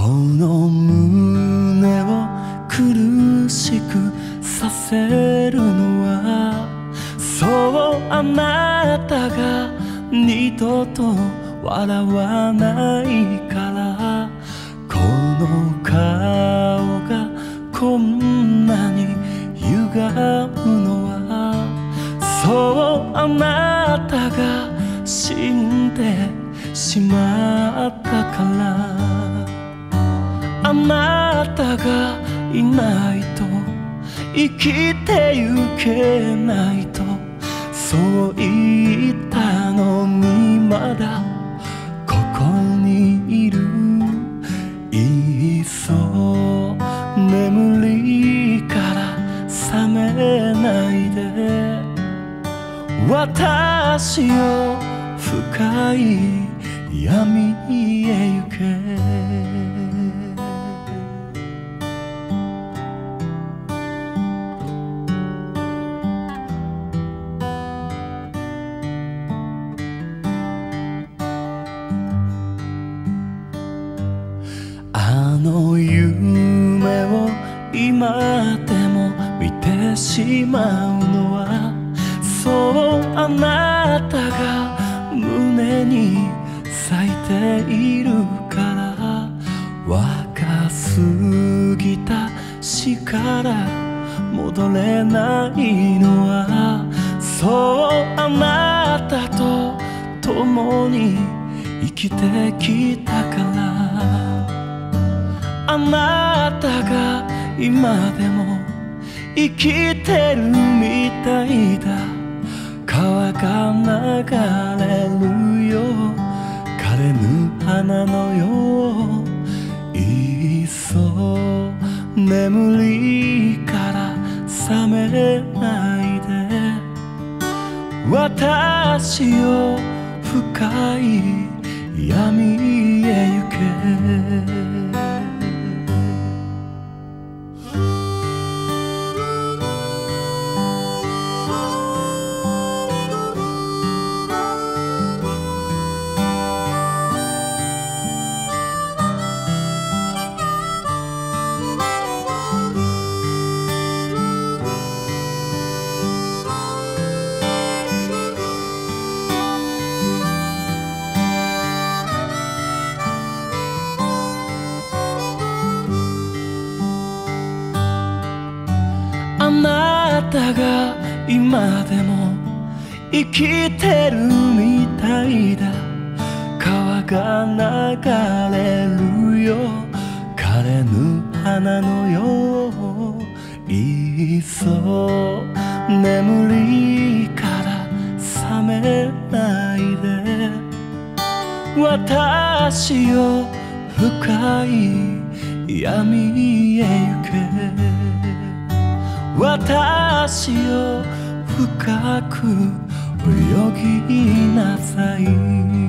の胸を苦しくさせるのは、そうあなたが二度と笑わないから。この顔がこんなに歪むのは、そうあなたが死んでしまったから。あなたがいないと生きてゆけないと、そう言ったのにまだここにいる。いっそ眠りから覚めないで、私を深い闇へ行け。あの夢を今でも見てしまうのは、そうあなたが胸に咲いているから。若すぎた死から戻れないのは、そうあなたと共に生きてきたから。あなたが今でも生きてるみたいだ。川が流れるよ、枯れぬ花のよう。いっそ眠りから覚めないで、私を深い闇へ行け。あなたが今でも生きてるみたいだ。川が流れるよ、枯れぬ花のよう。いっそ眠りから覚めないで、私を深い闇へ行け。私を深く泳ぎなさい。